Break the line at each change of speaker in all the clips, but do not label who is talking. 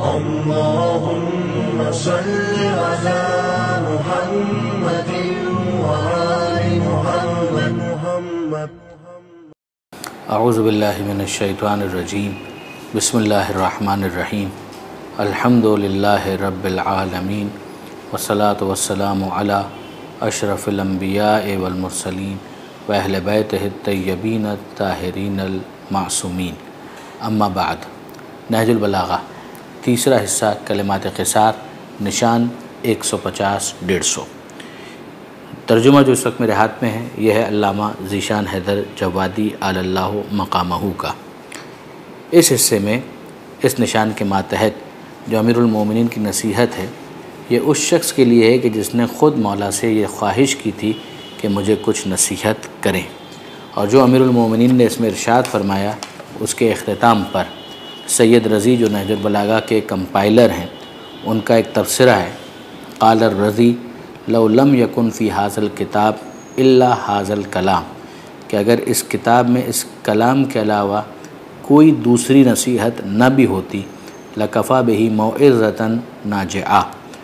اللهم صل على محمد وآل محمد.
اعوذ باللہ من الشیطان الرجیم. بسم اللہ الرحمن الرحیم. الحمد للہ رب العالمین والصلاة والسلام علی اشرف الانبیاء والمرسلین واہل بیتہ الطیبین الطاہرین المعصومین. اما بعد. نہج البلاغہ تیسرا حصہ کلمات قصار، نشان 150-150. ترجمہ جو اس وقت میرے ہاتھ میں ہے یہ ہے علامہ ذیشان حیدر جوادی علی اللہ مقامہ کا. اس حصے میں اس نشان کے ماتحت جو امیر المومنین کی نصیحت ہے یہ اس شخص کے لیے ہے کہ جس نے خود مولا سے یہ خواہش کی تھی کہ مجھے کچھ نصیحت کریں، اور جو امیر المومنین نے اس میں ارشاد فرمایا اس کے اختتام پر سید رضی جو نہج البلاغہ کے کمپائلر ہیں ان کا ایک تبصرہ ہے. قال الرضی لو لم یکن فی حاذا الکتاب الا حاذا الکلام، کہ اگر اس کتاب میں اس کلام کے علاوہ کوئی دوسری نصیحت نہ بھی ہوتی لکفا بہ موعظۃ ناجعہ،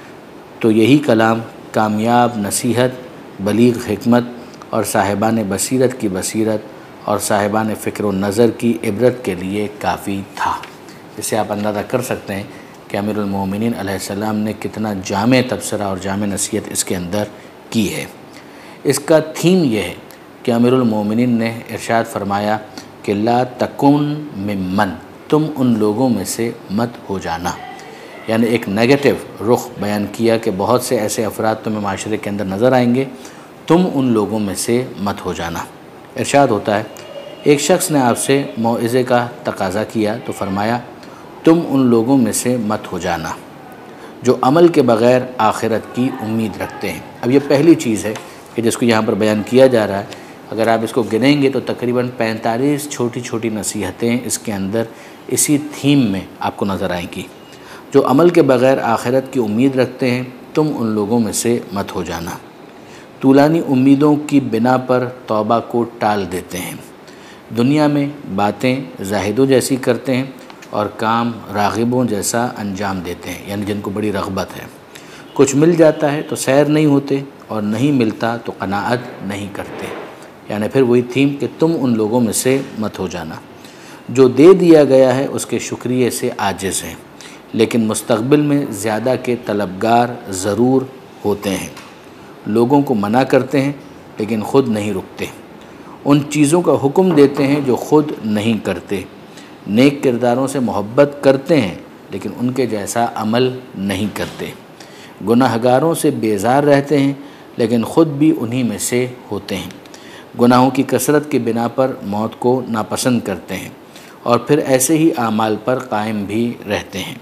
تو یہی کلام کامیاب نصیحت، بلیغ حکمت اور صاحبان بصیرت کی بصیرت اور صاحبان فکر و نظر کی عبرت کے لیے کافی تھا. اس سے آپ اندازہ کر سکتے ہیں کہ امیر المومنین علیہ السلام نے کتنا جامع تبصرہ اور جامع نصیحت اس کے اندر کی ہے. اس کا تھیم یہ ہے کہ امیر المومنین نے ارشاد فرمایا کہ لا تکن ممن، تم ان لوگوں میں سے مت ہو جانا. یعنی ایک نیگیٹو رخ بیان کیا کہ بہت سے ایسے افراد تمہیں معاشرے کے اندر نظر آئیں گے، تم ان لوگوں میں سے مت ہو جانا. ارشاد ہوتا ہے ایک شخص نے آپ سے موعظے کا تقاضا کیا تو فرمایا تم ان لوگوں میں سے مت ہو جانا جو عمل کے بغیر آخرت کی امید رکھتے ہیں. اب یہ پہلی چیز ہے کہ جس کو یہاں پر بیان کیا جا رہا ہے. اگر آپ اس کو گنیں گے تو تقریباً 45 چھوٹی چھوٹی نصیحتیں اس کے اندر اسی تھیم میں آپ کو نظر آئیں گی. جو عمل کے بغیر آخرت کی امید رکھتے ہیں تم ان لوگوں میں سے مت ہو جانا. طولانی امیدوں کی بنا پر توبہ کو ٹال دیتے ہیں. دنیا میں باتیں زاہدوں جیسی کرتے ہیں اور کام راغبوں جیسا انجام دیتے ہیں، یعنی جن کو بڑی رغبت ہے. کچھ مل جاتا ہے تو سیر نہیں ہوتے اور نہیں ملتا تو قناعت نہیں کرتے. یعنی پھر وہی تھیم کہ تم ان لوگوں میں سے مت ہو جانا. جو دے دیا گیا ہے اس کے شکریہ سے عاجز ہیں، لیکن مستقبل میں زیادہ کے طلبگار ضرور ہوتے ہیں. لوگوں کو منع کرتے ہیں لیکن خود نہیں رکتے. ان چیزوں کا حکم دیتے ہیں جو خود نہیں کرتے. نیک کرداروں سے محبت کرتے ہیں لیکن ان کے جیسا عمل نہیں کرتے. گناہ گاروں سے بیزار رہتے ہیں لیکن خود بھی انہی میں سے ہوتے ہیں. گناہوں کی کثرت کی بنا پر موت کو ناپسند کرتے ہیں اور پھر ایسے ہی اعمال پر قائم بھی رہتے ہیں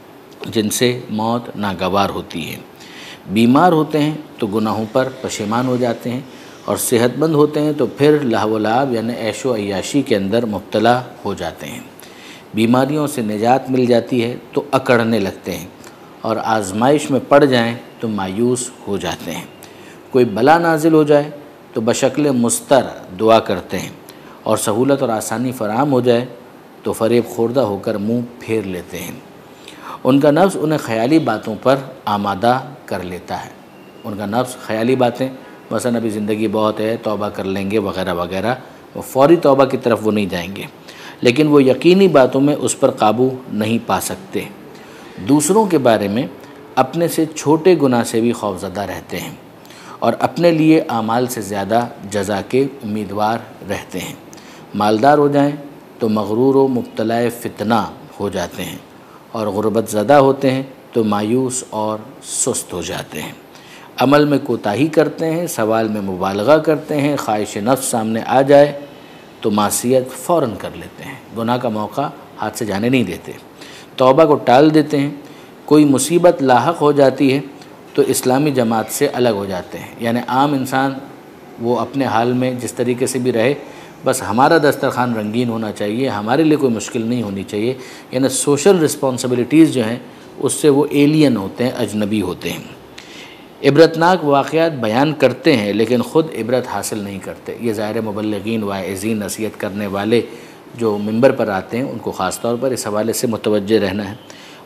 جن سے موت ناگوار ہوتی ہے. بیمار ہوتے ہیں تو گناہوں پر پشیمان ہو جاتے ہیں، اور صحت مند ہوتے ہیں تو پھر لہو و لعب یعنی عیش و عیاشی کے اندر مبتلا ہو جاتے ہیں. بیماریوں سے نجات مل جاتی ہے تو اکڑنے لگتے ہیں، اور آزمائش میں پڑ جائیں تو مایوس ہو جاتے ہیں. کوئی بلا نازل ہو جائے تو بشکل مستر دعا کرتے ہیں، اور سہولت اور آسانی فراہم ہو جائے تو فریب خوردہ ہو کر منہ پھیر لیتے ہیں. ان کا نفس انہیں خیالی باتوں پر آمادہ کر لیتا ہے. ان کا نفس خیالی باتیں، مثلا ابھی زندگی بہت ہے، توبہ کر لیں گے وغیرہ وغیرہ، وہ فوری توبہ کی طرف وہ نہیں جائیں گے، لیکن وہ یقینی باتوں میں اس پر قابو نہیں پا سکتے. دوسروں کے بارے میں اپنے سے چھوٹے گناہ سے بھی خوفزدہ رہتے ہیں، اور اپنے لیے اعمال سے زیادہ جزا کے امیدوار رہتے ہیں. مالدار ہو جائیں تو مغرور و مبتلا فتنہ ہو جاتے ہیں، اور غربت زدہ ہوتے ہیں تو مایوس اور سست ہو جاتے ہیں. عمل میں کوتاہی کرتے ہیں، سوال میں مبالغہ کرتے ہیں، خواہش نفس سامنے آ جائے تو معصیت فوراً کر لیتے ہیں، گناہ کا موقع ہاتھ سے جانے نہیں دیتے. توبہ کو ٹال دیتے ہیں. کوئی مصیبت لاحق ہو جاتی ہے تو اسلامی جماعت سے الگ ہو جاتے ہیں. یعنی عام انسان وہ اپنے حال میں جس طریقے سے بھی رہے، بس ہمارا دسترخوان رنگین ہونا چاہیے، ہمارے لیے کوئی مشکل نہیں ہونی چاہیے. یعنی سوشل رسپانسبلٹیز جو ہیں اس سے وہ ایلین ہوتے ہیں، اجنبی ہوتے ہیں. عبرتناک واقعات بیان کرتے ہیں لیکن خود عبرت حاصل نہیں کرتے. یہ ظاہر مبلغین، واعظین، نصیحت کرنے والے جو ممبر پر آتے ہیں ان کو خاص طور پر اس حوالے سے متوجہ رہنا ہے.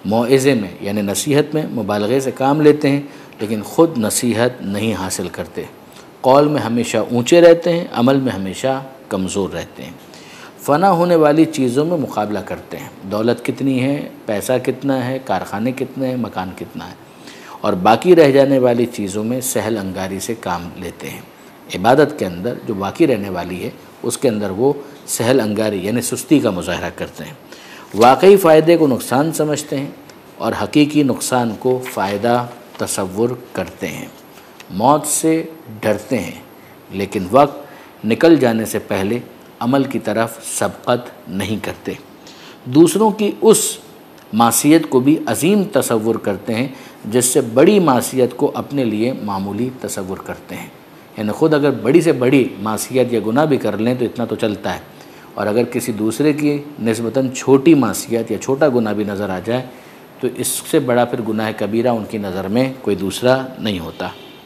موعظے میں یعنی نصیحت میں مبالغے سے کام لیتے ہیں لیکن خود نصیحت نہیں حاصل کرتے، قول میں ہمیشہ اونچے رہتے ہیں، عمل میں ہمیشہ کمزور رہتے ہیں، فنا ہونے والی چیزوں میں مقابلہ کرتے ہیں، دولت کتنی ہے، پیسہ کتنا ہے، کارخانے کتنے ہیں، مکان کتنا ہے، اور باقی رہ جانے والی چیزوں میں سہل انگاری سے کام لیتے ہیں۔ عبادت کے اندر جو باقی رہنے والی ہے اس کے اندر وہ سہل انگاری یعنی سستی کا مظاہرہ کرتے ہیں، واقعی فائدے کو نقصان سمجھتے ہیں اور حقیقی نقصان کو فائدہ تصور کرتے ہیں، موت سے ڈرتے ہیں لیکن وقت نکل جانے سے پہلے عمل کی طرف سبقت نہیں کرتے، دوسروں کی اس معصیت کو بھی عظیم تصور کرتے ہیں جس سے بڑی معصیت کو اپنے لیے معمولی تصور کرتے ہیں، یعنی خود اگر بڑی سے بڑی معصیت یا گناہ بھی کر لیں تو اتنا تو چلتا ہے، اور اگر کسی دوسرے کی نسبتاً چھوٹی معصیت یا چھوٹا گناہ بھی نظر آ جائے تو اس سے بڑا پھر گناہ کبیرہ ان کی نظر میں کوئی دوسرا نہیں ہوتا،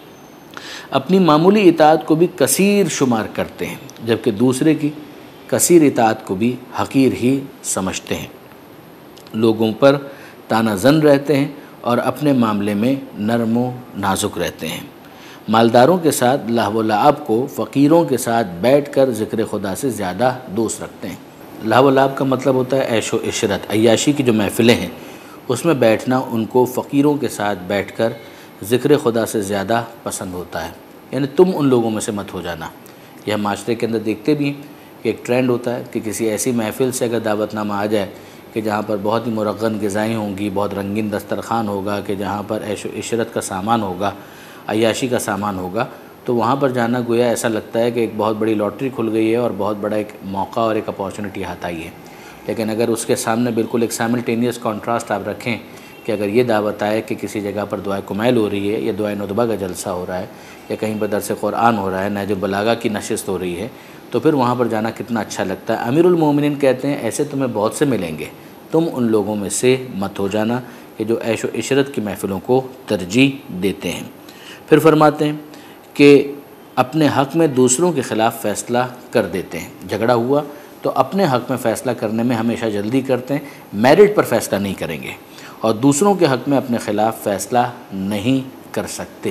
اپنی معمولی اطاعت کو بھی کثیر شمار کرتے ہیں جبکہ دوسرے کی کثیر اطاعت کو بھی حقیر ہی سمجھتے ہیں، لوگوں پر تانا زن رہتے ہیں اور اپنے معاملے میں نرم و نازک رہتے ہیں، مالداروں کے ساتھ لہو و لعب کو فقیروں کے ساتھ بیٹھ کر ذکر خدا سے زیادہ دوست رکھتے ہیں۔ لہو و لعب کا مطلب ہوتا ہے عیش و عشرت، عیاشی کی جو محفلیں ہیں اس میں بیٹھنا ان کو فقیروں کے ساتھ بیٹھ کر ذکر خدا سے زیادہ پسند ہوتا ہے، یعنی تم ان لوگوں میں سے مت ہو جانا۔ یہ ہم معاشرے کے اندر دیکھتے بھی ہیں کہ ایک ٹرینڈ ہوتا ہے کہ کسی ایسی محفل سے اگر دعوت نامہ آ جائے کہ جہاں پر بہت ہی مرغن غذائیں ہوں گی، بہت رنگین دسترخوان ہوگا، کہ جہاں پر عیش و عشرت کا سامان ہوگا، عیاشی کا سامان ہوگا، تو وہاں پر جانا گویا ایسا لگتا ہے کہ ایک بہت بڑی لاٹری کھل گئی ہے اور بہت بڑا ایک موقع اور ایک اپارچونٹی ہاتھ آئی ہے۔ لیکن اگر اس کے سامنے بالکل ایک سائملٹینیس کانٹراسٹ آپ رکھیں کہ اگر یہ دعوت آئے کہ کسی جگہ پر دعائے کمیل ہو رہی ہے یا دعائے ندبہ کا جلسہ ہو رہا ہے یا کہیں پر درس قرآن ہو رہا ہے، نہج البلاغہ کی نشست ہو رہی ہے، تو پھر وہاں پر جانا کتنا اچھا لگتا ہے۔ امیر المومنین کہتے ہیں ایسے تمہیں بہت سے ملیں گے، تم ان لوگوں میں سے مت ہو جانا کہ جو عیش و عشرت کی محفلوں کو ترجیح دیتے ہیں۔ پھر فرماتے ہیں کہ اپنے حق میں دوسروں کے خلاف فیصلہ کر دیتے ہیں، جھگڑا ہوا تو اپنے حق میں فیصلہ کرنے میں ہمیشہ جلدی کرتے ہیں، میرٹ پر فیصلہ نہیں کریں گے، اور دوسروں کے حق میں اپنے خلاف فیصلہ نہیں کر سکتے۔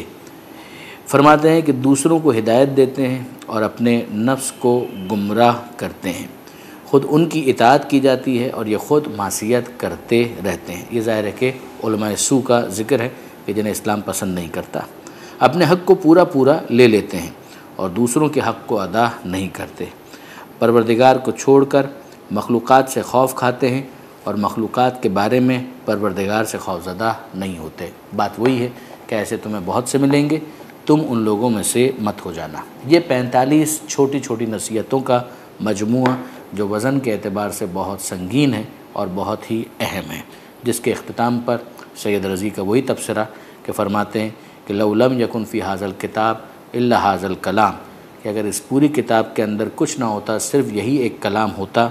فرماتے ہیں کہ دوسروں کو ہدایت دیتے ہیں اور اپنے نفس کو گمراہ کرتے ہیں، خود ان کی اطاعت کی جاتی ہے اور یہ خود معصیت کرتے رہتے ہیں۔ یہ ظاہر ہے کہ علماء سو کا ذکر ہے کہ جنہیں اسلام پسند نہیں کرتا، اپنے حق کو پورا لے لیتے ہیں اور دوسروں کے حق کو ادا نہیں کرتے، پروردگار کو چھوڑ کر مخلوقات سے خوف کھاتے ہیں اور مخلوقات کے بارے میں پروردگار سے خوفزدہ نہیں ہوتے۔ بات وہی ہے کہ ایسے تمہیں بہت سے ملیں گے، تم ان لوگوں میں سے مت ہو جانا۔ یہ 45 چھوٹی چھوٹی نصیحتوں کا مجموعہ جو وزن کے اعتبار سے بہت سنگین ہے اور بہت ہی اہم ہے، جس کے اختتام پر سید رضی کا وہی تبصرہ کہ فرماتے ہیں کہ لو لم یکن فی ھذا الکتاب الا ھذا الکلام، کہ اگر اس پوری کتاب کے اندر کچھ نہ ہوتا، صرف یہی ایک کلام ہوتا،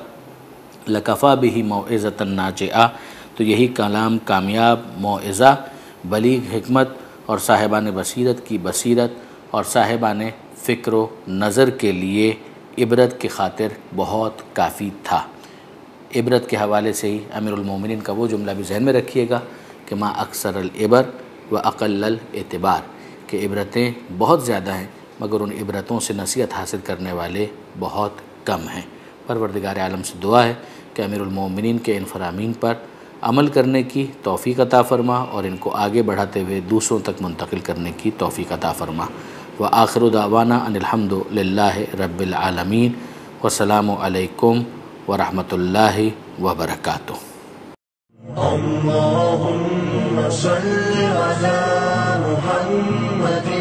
لکفا بہ موعظۃ ناجعہ، تو یہی کلام کامیاب، موعظہ، بلیغ حکمت اور صاحبان بصیرت کی بصیرت اور صاحبان فکر و نظر کے لیے عبرت کی خاطر بہت کافی تھا۔ عبرت کے حوالے سے ہی امیر المومنین کا وہ جملہ بھی ذہن میں رکھیے گا کہ ما اکثر العبر و اقل الاعتبار، کہ عبرتیں بہت زیادہ ہیں مگر ان عبرتوں سے نصیحت حاصل کرنے والے بہت کم ہیں۔ پروردگار عالم سے دعا ہے کہ امیر المومنین کے ان فرامین پر عمل کرنے کی توفیق عطا فرما اور ان کو آگے بڑھاتے ہوئے دوسروں تک منتقل کرنے کی توفیق عطا فرما۔ وآخر دعوانا ان الحمد للہ رب العالمین، والسلام علیکم ورحمۃ اللہ وبرکاتہ۔
اللهم صل على محمد